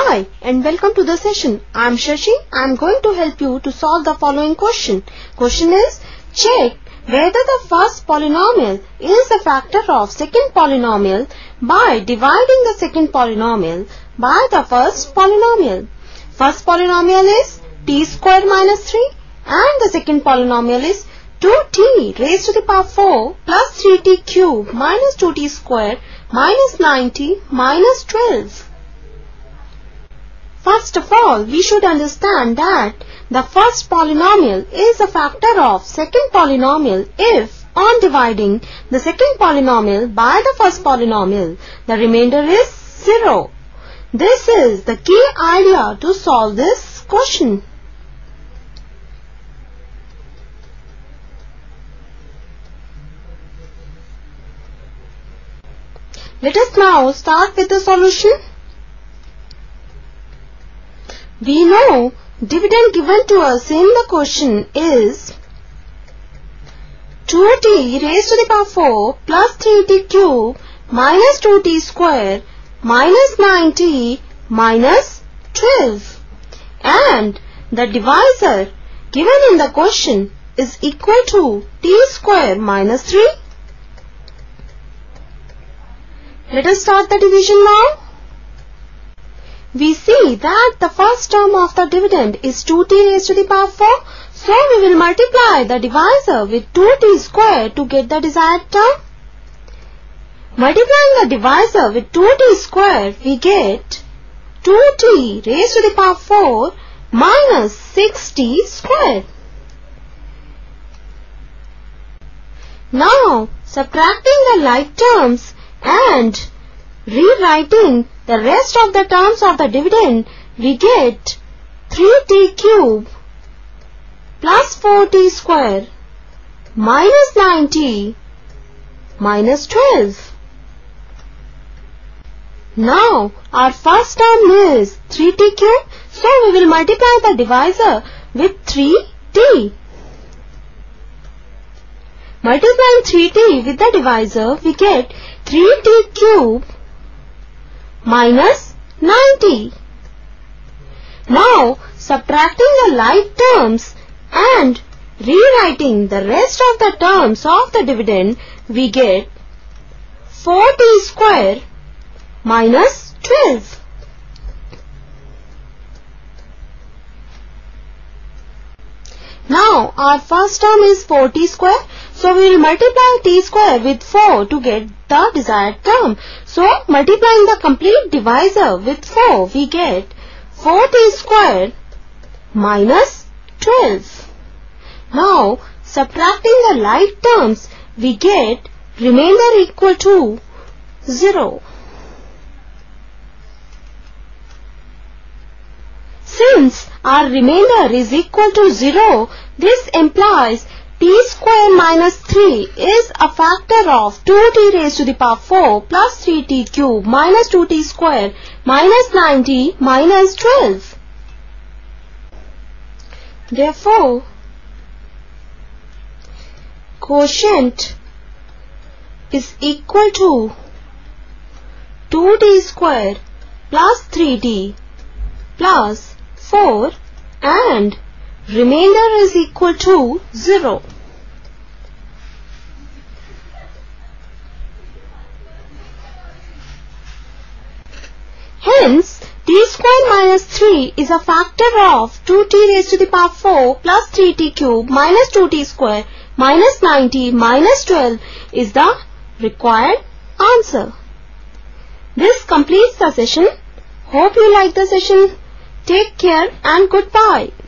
Hi and welcome to the session. I am Shashi. I am going to help you to solve the following question. Question is, check whether the first polynomial is a factor of second polynomial by dividing the second polynomial by the first polynomial. First polynomial is t squared minus 3 and the second polynomial is 2t raised to the power 4 plus 3t cubed minus 2t squared minus 90 minus 12. First of all, we should understand that the first polynomial is a factor of second polynomial if, on dividing the second polynomial by the first polynomial, the remainder is 0. This is the key idea to solve this question. Let us now start with the solution. We know dividend given to us in the question is 2t raised to the power 4 plus 3t cubed minus 2t squared minus 90 minus 12, and the divisor given in the question is equal to t squared minus 3. Let us start the division now. We see that the first term of the dividend is 2t raised to the power 4. So we will multiply the divisor with 2t squared to get the desired term. Multiplying the divisor with 2t squared, we get 2t raised to the power 4 minus 6t squared. Now, subtracting the like terms and rewriting the rest of the terms of the dividend, we get 3t cubed plus 4t squared minus 90 minus 12. Now, our first term is 3t cubed, so we will multiply the divisor with 3t. Multiplying 3t with the divisor, we get 3t cubed minus 90. Now, subtracting the like terms and rewriting the rest of the terms of the dividend, we get 4t squared minus 12. Now, our first term is 4t squared, so we will multiply t squared with 4 to get the desired term. So, multiplying the complete divisor with 4, we get 4t squared minus 12. Now, subtracting the like terms, we get remainder equal to 0. Since our remainder is equal to 0, this implies t squared minus 3 is a factor of 2t raised to the power 4 plus 3t cubed minus 2t squared minus 90 minus 12. Therefore, quotient is equal to 2t squared plus 3t plus 4 and remainder is equal to 0. Hence, t squared minus 3 is a factor of 2t raised to the power 4 plus 3t cubed minus 2t squared minus 90 minus 12 is the required answer. This completes the session. Hope you like the session. Take care and goodbye.